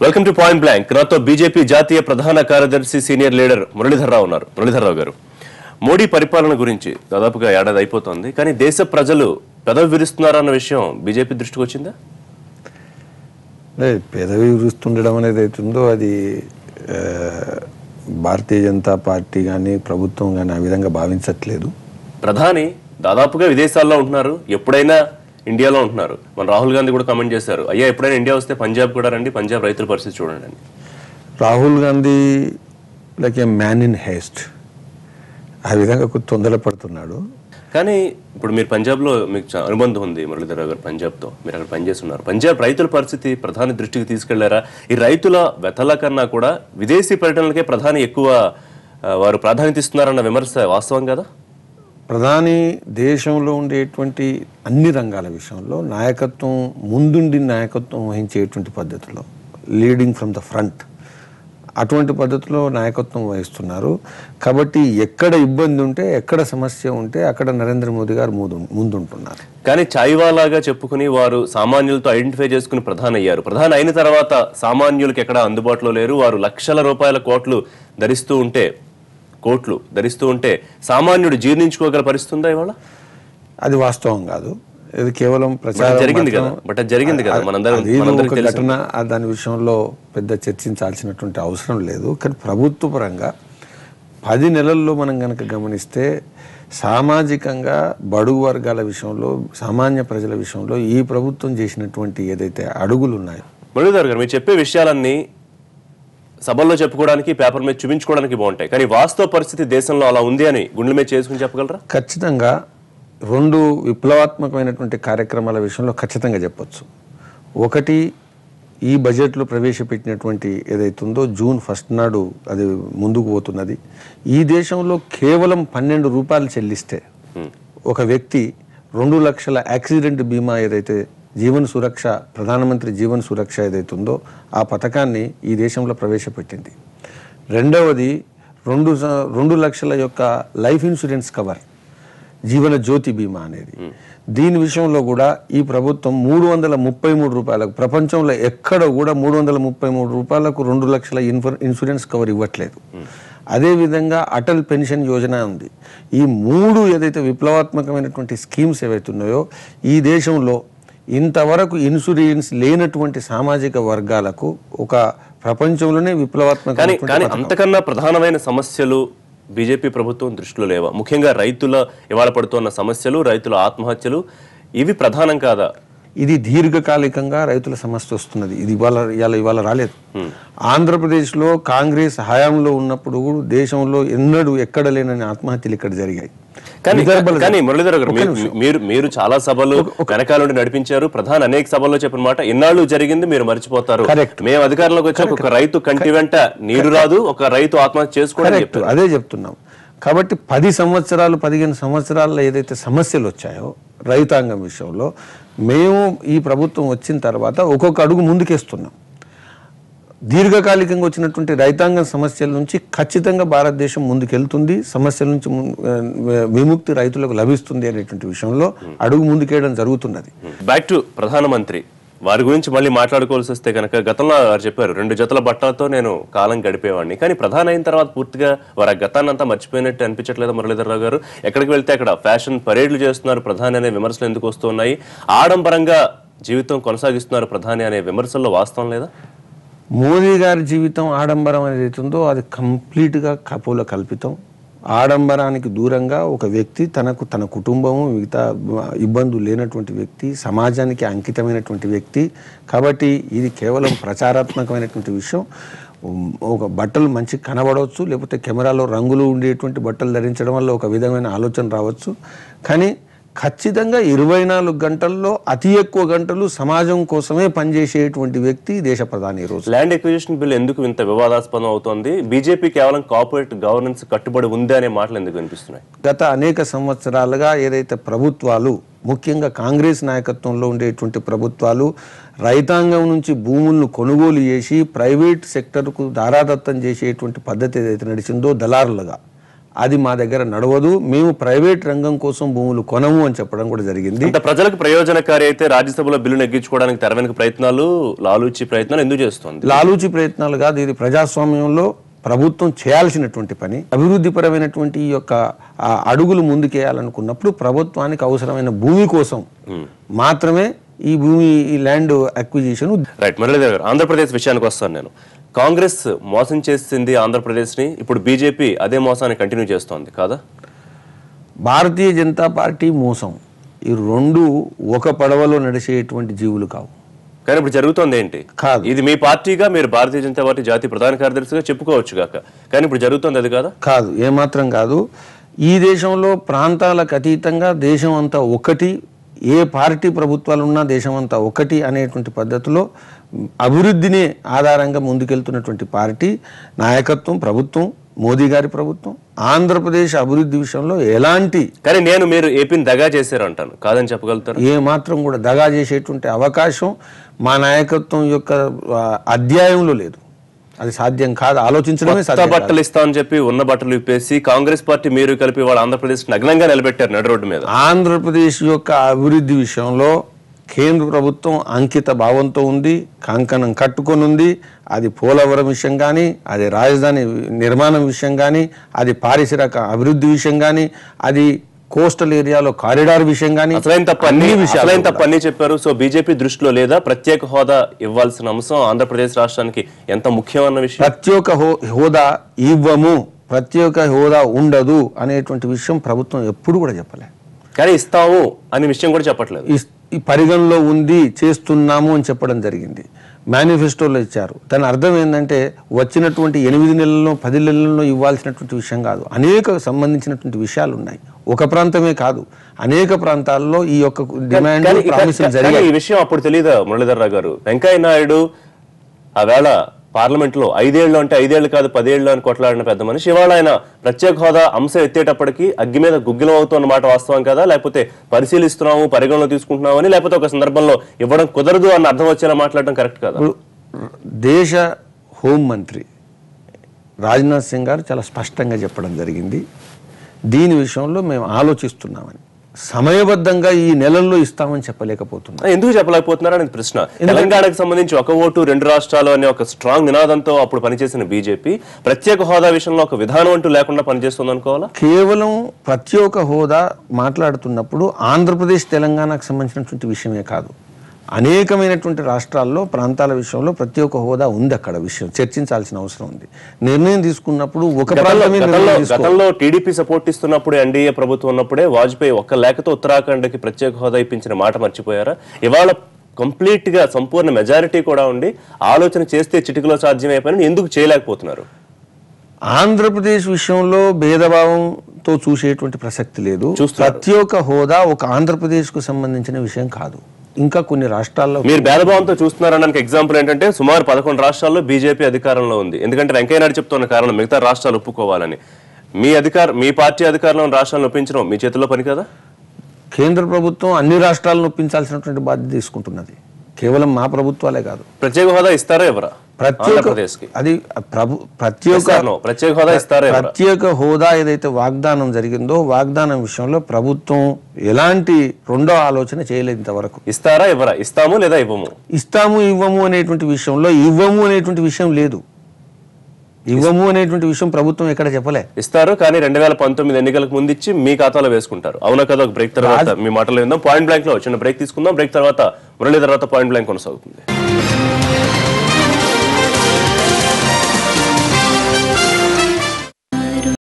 Welcome to point blank. నాతో BJP జాతీయ ప్రధాన కార్యదర్శి సీనియర్ లీడర్ మురళీధర్రావు ఉన్నారు. మురళీధర్రావు గారు, మోడీ పరిపాలన గురించి దాదాపుగా ఏడాది అయిపోతుంది, కానీ దేశ ప్రజలు పెదవి విరుస్తున్నారన్న విషయం బీజేపీ దృష్టికి వచ్చిందా? పెదవి విరుస్తుండడం అనేది అవుతుందో అది భారతీయ జనతా పార్టీ కానీ ప్రభుత్వం కానీ ఆ విధంగా భావించట్లేదు. ప్రధాని దాదాపుగా విదేశాల్లో ఉంటున్నారు, ఎప్పుడైనా ఇండియాలో ఉంటున్నారు. మన రాహుల్ గాంధీ కూడా కామెంట్ చేశారు, అయ్యా ఎప్పుడైనా ఇండియా వస్తే పంజాబ్ కూడా రండి, పంజాబ్ రైతుల పరిస్థితి చూడండి అని. Rahul Gandhi like a man in haste, ఆ విధంగా తొందరపడుతున్నాడు. కానీ ఇప్పుడు మీరు పంజాబ్లో మీకు అనుబంధం ఉంది మురళీధర్రావు గారు, పంజాబ్తో మీరు అక్కడ పనిచేస్తున్నారు. పంజాబ్ రైతుల పరిస్థితి ప్రధాని దృష్టికి తీసుకెళ్లారా? ఈ రైతుల వ్యతల కన్నా కూడా విదేశీ పర్యటనలకే ప్రధాని ఎక్కువ వారు ప్రాధాన్యత ఇస్తున్నారన్న విమర్శ వాస్తవం కదా? ప్రధాని దేశంలో ఉండేటువంటి అన్ని రంగాల విషయంలో నాయకత్వం, ముందుండి నాయకత్వం వహించేటువంటి పద్ధతిలో, లీడింగ్ ఫ్రమ్ ద ఫ్రంట్, అటువంటి పద్ధతిలో నాయకత్వం వహిస్తున్నారు. కాబట్టి ఎక్కడ ఇబ్బంది ఉంటే, ఎక్కడ సమస్య ఉంటే అక్కడ నరేంద్ర మోదీ గారు ముందుంటున్నారు. కానీ చాయ్వాలాగా చెప్పుకుని వారు సామాన్యులతో ఐడెంటిఫై చేసుకుని ప్రధాని అయ్యారు. ప్రధాని అయిన తర్వాత సామాన్యులకు ఎక్కడ అందుబాటులో లేరు. వారు లక్షల రూపాయల కోట్లు ధరిస్తూ ఉంటే సామాన్యుడు జీర్ణించుకోగల పరిస్థితి ఉందా ఇవాళ? అది వాస్తవం కాదు. ఇది కేవలం ప్రచారం జరిగింది కదా, ఒక ఘటన. దాని విషయంలో పెద్ద చర్చించాల్సినటువంటి అవసరం లేదు. కానీ ప్రభుత్వ పరంగా 10 నెలల్లో మనం కనుక గమనిస్తే సామాజికంగా బడుగు వర్గాల విషయంలో, సామాన్య ప్రజల విషయంలో ఈ ప్రభుత్వం చేసినటువంటి ఏదైతే అడుగులు ఉన్నాయో. మురళీధర్ గారు, మీరు చెప్పే విషయాలన్నీ సభల్లో చెప్పుకోవడానికి, పేపర్ మీద చూపించుకోవడానికి బాగుంటాయి, కానీ వాస్తవ పరిస్థితి దేశంలో అలా ఉంది అని గుండెల మీద చేసుకుని చెప్పగలరా? ఖచ్చితంగా 2 విప్లవాత్మకమైనటువంటి కార్యక్రమాల విషయంలో ఖచ్చితంగా చెప్పొచ్చు. ఒకటి, ఈ బడ్జెట్లో ప్రవేశపెట్టినటువంటి ఏదైతుందో జూన్ 1 నాడు అది ముందుకు పోతున్నది. ఈ దేశంలో కేవలం 12 రూపాయలు చెల్లిస్తే ఒక వ్యక్తి 2 లక్షల యాక్సిడెంట్ బీమా ఏదైతే జీవన్ సురక్ష, ప్రధానమంత్రి జీవన్ సురక్ష ఏదైతుందో ఆ పథకాన్ని ఈ దేశంలో ప్రవేశపెట్టింది. రెండవది 2 లక్షల యొక్క life insurance cover, Jeevan Jyoti బీమా అనేది. దీని విషయంలో కూడా ఈ ప్రభుత్వం 333 రూపాయలకు, ప్రపంచంలో ఎక్కడ కూడా 333 రూపాయలకు 2 లక్షల ఇన్సూరెన్స్ కవర్ ఇవ్వట్లేదు. అదేవిధంగా అటల్ పెన్షన్ యోజన ఉంది. ఈ 3 ఏదైతే విప్లవాత్మకమైనటువంటి స్కీమ్స్ ఏవైతున్నాయో ఈ దేశంలో ఇంతవరకు ఇన్సూరెన్స్ లేనటువంటి సామాజిక వర్గాలకు ఒక ప్రపంచంలోనే విప్లవాత్మక. కానీ అంతకన్నా ప్రధానమైన సమస్యలు బీజేపీ ప్రభుత్వం దృష్టిలో లేవా? ముఖ్యంగా రైతుల ఇవాళ పడుతున్న సమస్యలు, రైతుల ఆత్మహత్యలు, ఇవి ప్రధానం కాదా? ఇది దీర్ఘకాలికంగా రైతుల సమస్య వస్తున్నది. ఇది ఇవాళ రాలేదు. ఆంధ్రప్రదేశ్లో కాంగ్రెస్ హయాంలో ఉన్నప్పుడు దేశంలో ఎక్కడ లేనని ఆత్మహత్యలు ఇక్కడ జరిగాయి. కానీ మురళీధర్ గారు, మీరు చాలా సభలు వెనకాల నడిపించారు. ప్రధాని అనేక సభల్లో చెప్పిన మాట ఇన్నాళ్ళు జరిగింది మీరు మర్చిపోతారు. మేము అధికారంలోకి వచ్చాక ఒక రైతు కంటి వెంట నీరు రాదు, ఒక రైతు ఆత్మహత్య చేసుకోవడం, అదే చెప్తున్నాం. కాబట్టి 10 సంవత్సరాలు 15 సంవత్సరాల్లో ఏదైతే సమస్యలు వచ్చాయో రైతాంగం విషయంలో, మేము ఈ ప్రభుత్వం వచ్చిన తర్వాత ఒక్కొక్క అడుగు ముందుకేస్తున్నాం. దీర్ఘకాలికంగా వచ్చినటువంటి రైతాంగం సమస్యల నుంచి ఖచ్చితంగా భారతదేశం ముందుకెళ్తుంది, సమస్యల నుంచి విముక్తి రైతులకు లభిస్తుంది అనేటువంటి విషయంలో అడుగు ముందుకేయడం జరుగుతున్నది. బ్యాక్ టు ప్రధానమంత్రి వారి గురించి మళ్ళీ మాట్లాడుకోవాల్సి వస్తే కనుక, గతంలో వారు చెప్పారు 2 జతల బట్టలతో నేను కాలం గడిపేవాడిని. కానీ ప్రధాని అయిన తర్వాత పూర్తిగా వారు ఆ గతాన్ని అంతా మర్చిపోయినట్టు అనిపించట్లేదు మురళీధర్రావు గారు? ఎక్కడికి వెళ్తే అక్కడ ఫ్యాషన్ పరేడ్లు చేస్తున్నారు ప్రధాని అనే విమర్శలు ఎందుకు వస్తున్నాయి? ఆడంబరంగా జీవితం కొనసాగిస్తున్నారు ప్రధాని అనే విమర్శల్లో వాస్తవం లేదా? మోదీ గారి జీవితం ఆడంబరం అనేది ఉందో అది కంప్లీట్గా కపోల కల్పితం. ఆడంబరానికి దూరంగా ఒక వ్యక్తి, తన కుటుంబము, మిగతా ఇబ్బందులు లేనటువంటి వ్యక్తి, సమాజానికి అంకితమైనటువంటి వ్యక్తి. కాబట్టి ఇది కేవలం ప్రచారాత్మకమైనటువంటి విషయం. ఒక బట్టలు మంచి కనబడవచ్చు, లేకపోతే కెమెరాలో రంగులు ఉండేటువంటి బట్టలు ధరించడం వల్ల ఒక విధమైన ఆలోచన రావచ్చు. కానీ ఖచ్చితంగా 24 గంటల్లో అతి ఎక్కువ గంటలు సమాజం కోసమే పనిచేసేటువంటి వ్యక్తి దేశ ప్రధాని. ఈరోజు ల్యాండ్ ఎక్విజిషన్ బిల్ ఎందుకు ఇంత వివాదాస్పదం అవుతోంది? బీజేపీ కేవలం కార్పొరేట్ గవర్నెన్స్ కట్టుబడి ఉంది అనే మాటలు ఎందుకు వినిపిస్తున్నాయి? గత అనేక సంవత్సరాలుగా ఏదైతే ప్రభుత్వాలు, ముఖ్యంగా కాంగ్రెస్ నాయకత్వంలో ఉండేటువంటి ప్రభుత్వాలు రైతాంగం నుంచి భూములను కొనుగోలు చేసి ప్రైవేట్ సెక్టర్కు దారాదత్తం చేసేటువంటి పద్ధతి ఏదైతే నడిచిందో దళారులుగా, అది మా దగ్గర నడవదు, మేము ప్రైవేట్ రంగం కోసం భూములు కొనము అని చెప్పడం కూడా జరిగింది. ఇంత ప్రజలకు ప్రయోజనకారి అయితే రాజ్యసభలో బిల్లు నెగ్గించుకోవడానికి తెర వెనుక ప్రయత్నాలు, లాలూచి ప్రయత్నాలు ఎందుకు చేస్తోంది? లాలూచి ప్రయత్నాలు కాదు, ఇది ప్రజాస్వామ్యంలో ప్రభుత్వం చేయాల్సినటువంటి పని. అభివృద్ధిపరమైనటువంటి ఈ యొక్క అడుగులు ముందుకేయాలనుకున్నప్పుడు ప్రభుత్వానికి అవసరమైన భూమి కోసం మాత్రమే ఈ భూమి, ఈ ల్యాండ్ అక్విజిషన్. రైట్, మురళీధర్ గారు, ఆంధ్రప్రదేశ్ విషయానికి వస్తాను నేను. కాంగ్రెస్ మోసం చేసింది ఆంధ్రప్రదేశ్ని, ఇప్పుడు బీజేపీ అదే మోసాన్ని కంటిన్యూ చేస్తోంది కాదా? భారతీయ జనతా పార్టీ మోసం, ఈ రెండు ఒక పడవలో నడిచేటువంటి జీవులు కావు. కానీ ఇప్పుడు జరుగుతోంది ఏంటి? కాదు, ఇది మీ పార్టీగా మీరు భారతీయ జనతా పార్టీ జాతీయ ప్రధాన కార్యదర్శిగా చెప్పుకోవచ్చు కాక, కానీ ఇప్పుడు జరుగుతోంది అది కాదా? కాదు, ఏమాత్రం కాదు. ఈ దేశంలో ప్రాంతాలకు అతీతంగా దేశం అంతా ఒకటి, ఏ పార్టీ ప్రభుత్వాలు ఉన్నా దేశం అంతా ఒకటి అనేటువంటి పద్ధతిలో అభివృద్ధిని ఆధారంగా ముందుకెళ్తున్నటువంటి పార్టీ నాయకత్వం, ప్రభుత్వం, మోదీ గారి ప్రభుత్వం. ఆంధ్రప్రదేశ్ అభివృద్ధి విషయంలో ఎలాంటి, కానీ మీరు ఏపీని దగా చేశారు అంటాను, కాదని చెప్పగలుగుతారు? ఏ మాత్రం కూడా దగా చేసేటువంటి అవకాశం మా నాయకత్వం యొక్క అధ్యాయంలో లేదు. అది సాధ్యం కాదు, ఆలోచించడమే సాధ్యం కాదు. బట్టలు ఇస్తామని చెప్పి ఉన్న బట్టలు ఇప్పేసి కాంగ్రెస్ పార్టీ మీరు కలిపి వాళ్ళ ఆంధ్రప్రదేశ్ నగ్నంగా నిలబెట్టారు నడు రోడ్డు మీద. ఆంధ్రప్రదేశ్ యొక్క అభివృద్ధి విషయంలో కేంద్ర ప్రభుత్వం అంకిత భావంతో ఉంది, కంకణం కట్టుకొని ఉంది. అది పోలవరం విషయం కానీ, అది రాజధాని నిర్మాణం విషయం కానీ, అది పారిశ్రామిక అభివృద్ధి విషయం కానీ, అది కోస్టల్ ఏరియాలో కారిడార్ విషయం కానీ, అసలైన తప్పు అన్ని చెప్పారు. సో బీజేపీ దృష్టిలో లేదా ప్రత్యేక హోదా ఇవ్వాల్సిన అంశం ఆంధ్రప్రదేశ్ రాష్ట్రానికి ఎంత ముఖ్యమైన విషయం? ప్రత్యేక హోదా ఇవ్వము, ప్రత్యేక హోదా ఉండదు అనేటువంటి విషయం ప్రభుత్వం ఎప్పుడు కూడా చెప్పలే. కానీ ఇస్తాము అనే విషయం కూడా చెప్పట్లేదు. ఈ పరిగణలో ఉంది, చేస్తున్నాము అని చెప్పడం జరిగింది, మేనిఫెస్టోలో ఇచ్చారు. దాని అర్థం ఏంటంటే వచ్చినటువంటి 8 నెలల్లో 10 నెలల్లో ఇవ్వాల్సినటువంటి విషయం కాదు, అనేక సంబంధించినటువంటి విషయాలు ఉన్నాయి. ఒక ప్రాంతమే కాదు, అనేక ప్రాంతాల్లో ఈ యొక్క డిమాండ్ ప్రామిసులు జరిగాయి. ఈ విషయం అప్పుడు తెలియదా మురళీధర్ రావు గారు? వెంకయ్య నాయుడు ఆవేళ పార్లమెంట్ లో 5 ఏళ్ళు అంటే 5 ఏళ్ళు కాదు 10 ఏళ్ళు అని కొట్లాడిన పెద్ద మనిషి ఇవాళ ఆయన ప్రత్యేక హోదా అంశం ఎత్తేటప్పటికి అగ్గి మీద గుగ్గిలం అవుతున్న మాట వాస్తవం కదా? లేకపోతే పరిశీలిస్తున్నాము, పరిగణలో తీసుకుంటున్నాము అని, లేకపోతే ఒక సందర్భంలో ఇవ్వడం కుదరదు అన్న అర్థం వచ్చేలా మాట్లాడడం కరెక్ట్ కదా? దేశ హోంమంత్రి రాజ్నాథ్ సింగ్ గారు చాలా స్పష్టంగా చెప్పడం జరిగింది, దీని విషయంలో మేము ఆలోచిస్తున్నామని. సమయబద్ధంగా ఈ నెలల్లో ఇస్తామని చెప్పలేకపోతున్నాం. ఎందుకు చెప్పలేకపోతున్నారు అనేది ప్రశ్న. తెలంగాణకు సంబంధించి ఒక ఓటు 2 రాష్ట్రాలు అనే ఒక స్ట్రాంగ్ నినాదంతో అప్పుడు పనిచేసిన బీజేపీ ప్రత్యేక హోదా విషయంలో ఒక విధానం అంటూ లేకుండా పనిచేస్తుంది అనుకోవాలా? కేవలం ప్రత్యేక హోదా మాట్లాడుతున్నప్పుడు ఆంధ్రప్రదేశ్ తెలంగాణకు సంబంధించినటువంటి విషయమే కాదు, అనేకమైనటువంటి రాష్ట్రాల్లో ప్రాంతాల విషయంలో ప్రత్యేక హోదా ఉంది. అక్కడ విషయం చర్చించాల్సిన అవసరం ఉంది. నిర్ణయం తీసుకున్నప్పుడు ఒక గతంలో టీడీపీ సపోర్ట్ ఇస్తున్నప్పుడు ఎన్డీఏ ప్రభుత్వం ఉన్నప్పుడే వాజ్పేయి ఒక్క లేఖతో ఉత్తరాఖండ్కి ప్రత్యేక హోదా ఇప్పించిన మాట మర్చిపోయారా? ఇవాళ కంప్లీట్ గా సంపూర్ణ మెజారిటీ కూడా ఉండి ఆలోచన చేస్తే చిటికలో సాధ్యమైపోయిన ఎందుకు చేయలేకపోతున్నారు? ఆంధ్రప్రదేశ్ విషయంలో భేదభావంతో చూసేటువంటి ప్రసక్తి లేదు. ప్రత్యేక హోదా ఒక ఆంధ్రప్రదేశ్ కు సంబంధించిన విషయం కాదు, ఇంకా కొన్ని రాష్ట్రాల్లో. మీరు భేదభావంతో చూస్తున్నారనడానికి ఎగ్జాంపుల్ ఏంటంటే సుమారు 11 రాష్ట్రాల్లో బీజేపీ అధికారంలో ఉంది. ఎందుకంటే వెంకయ్య నాయుడు చెప్తున్న కారణం మిగతా రాష్ట్రాలు ఒప్పుకోవాలని. మీ పార్టీ అధికారంలో ఉన్న రాష్ట్రాలను ఒప్పించడం మీ చేతిలో పని కదా? కేంద్ర ప్రభుత్వం అన్ని రాష్ట్రాలను ఒప్పించాల్సినటువంటి బాధ్యత తీసుకుంటున్నది, కేవలం మా ప్రభుత్వాలే కాదు. ప్రత్యేక హోదా ఇస్తారా ఎవరా? ప్రత్యేక హోదా ఏదైతే వాగ్దానం జరిగిందో వాగ్దానం విషయంలో ప్రభుత్వం ఎలాంటి రెండో ఆలోచన చేయలేదు ఇంతవరకు. ఇస్తారా ఎవరా? ఇస్తాము లేదా ఇవ్వము? ఇస్తాము ఇవ్వము అనేటువంటి విషయంలో ఇవ్వము అనేటువంటి విషయం లేదు. ఇవ్వము అనేటువంటి విషయం ప్రభుత్వం ఎక్కడ చెప్పలే. ఇస్తారు, కానీ 2019 ఎన్నికలకు ముందు ఇచ్చి మీ ఖాతాలో వేసుకుంటారు. అవునా కదా? ఒక బ్రేక్ తర్వాత మీ మాటలు విందాం. పాయింట్ బ్లాంక్ లో చిన్న బ్రేక్ తీసుకుందాం. బ్రేక్ తర్వాత మురళీ తర్వాత పాయింట్ బ్లాంక్ కొనసాగుతుంది.